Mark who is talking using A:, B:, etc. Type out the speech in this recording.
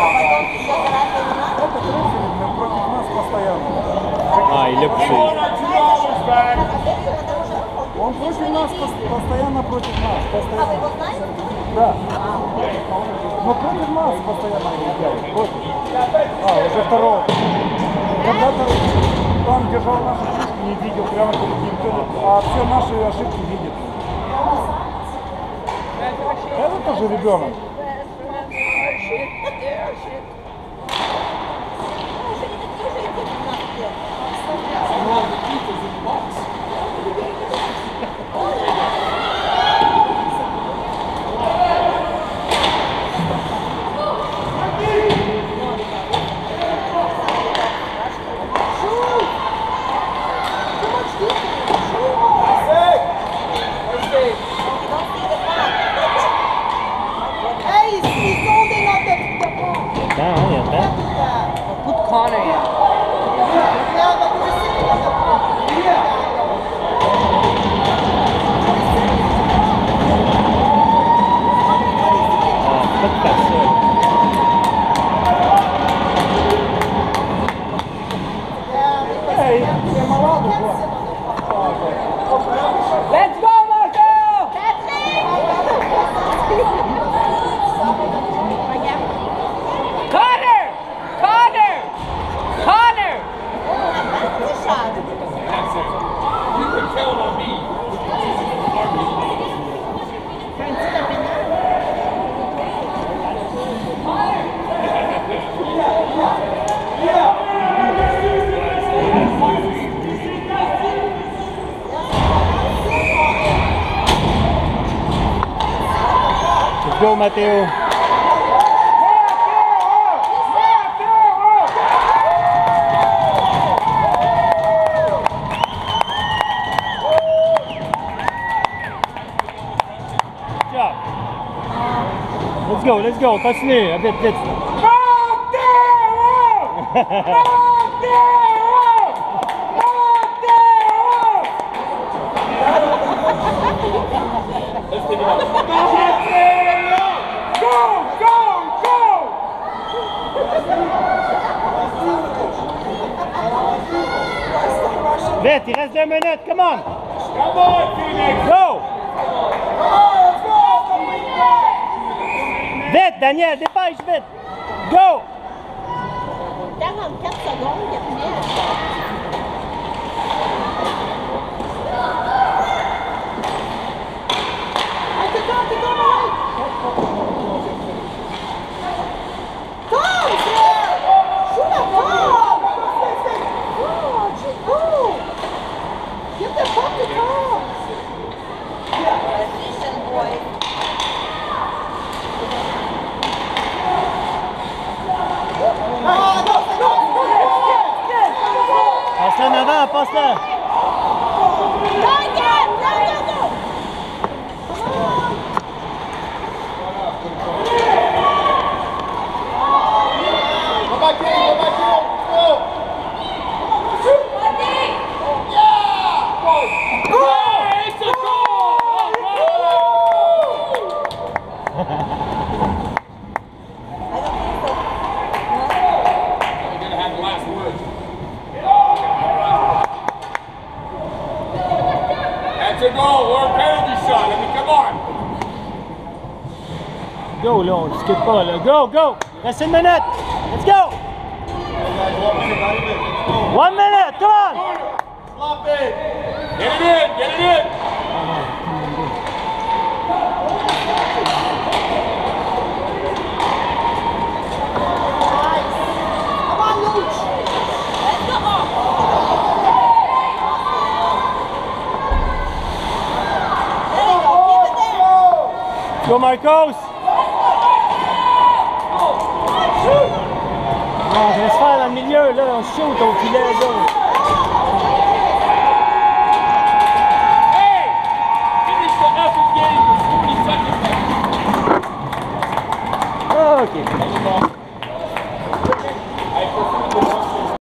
A: Это Крыфель против нас постоянно.
B: А, и лепший.
A: Он против нас, постоянно против нас. Постоянно.
C: А вы его знаете?
A: Да. Но против нас постоянно играет. Против. Уже второго. Когда-то он держал наши фишки, не видел прямо перед ним, а все наши ошибки видит. Это тоже ребенок.
D: Put Connor in.
C: Yeah, but we're sitting on the ball.
D: Let's go, Marco! Connor! Connor! Connor!
E: You can count on me.
B: Let's go, Matteo. Let's go, continue, vite, vite. Vite, il reste 2 minutes, come on!
E: Come on, Phoenix!
B: Go! Vite, Daniel, dépêche, vite! Go!
C: 44 secondes, Gabriel.
B: Passe-le en avant, passe-le!
E: Go back in, go back in, go! Yeah! Go! It's a goal! You're gonna have the last word. That's a goal or a penalty shot. I mean, come on.
B: Go, là, on ne skip pas, là. Go, go! Reste 1 minute! Let's go! 1 minute, come on!
E: Slop it. Get it in, get it in.
C: Come on, Luch. Let's go. There you go. Keep it there.
B: Go, Marcos! On va se faire dans le milieu, là, on shoot au filet, là.